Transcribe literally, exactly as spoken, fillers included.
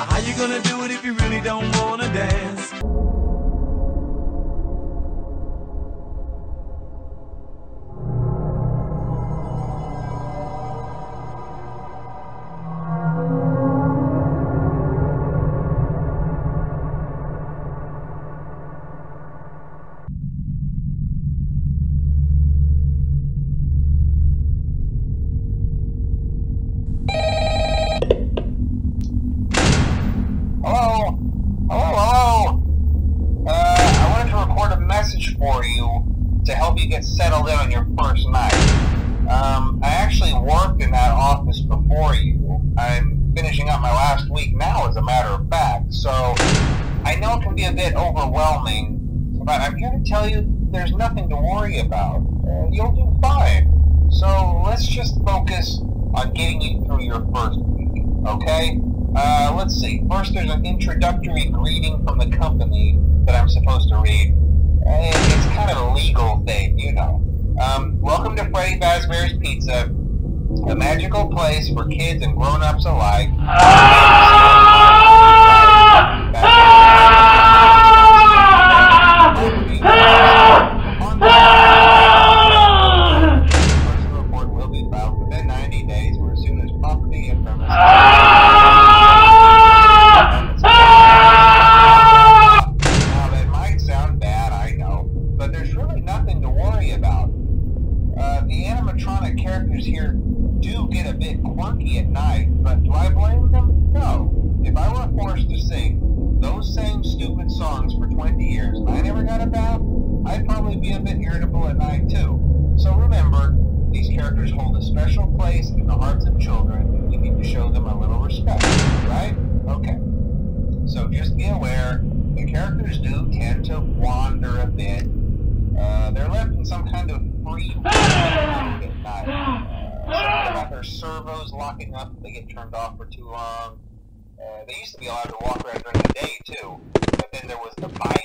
How you gonna do it if you really don't wanna dance? Hello? Hello, hello? Uh, I wanted to record a message for you to help you get settled in on your first night. Um, I actually worked in that office before you. I'm finishing up my last week now, as a matter of fact, so I know it can be a bit overwhelming, but I'm here to tell you there's nothing to worry about. Uh, you'll do fine. So let's just focus on getting you through your first week, okay? Uh, let's see. First, there's an introductory greeting from the company that I'm supposed to read. And it's kind of a legal thing, you know. Um, welcome to Freddy Fazbear's Pizza, a magical place for kids and grown-ups alike. Personal report will be filed within ninety days or as soon as property and premises. Characters here do get a bit quirky at night, but do I blame them? No. If I were forced to sing those same stupid songs for twenty years and I never got a bath, I'd probably be a bit irritable at night too. So remember, these characters hold a special place in the hearts of children and we need to show them a little respect, right? Okay. So just be aware, the characters do tend to wander a bit. Uh, they're left in some kind of free mode at night. Uh, something about their servos locking up if they get turned off for too long. Uh, they used to be allowed to walk around during the day too, but then there was the buy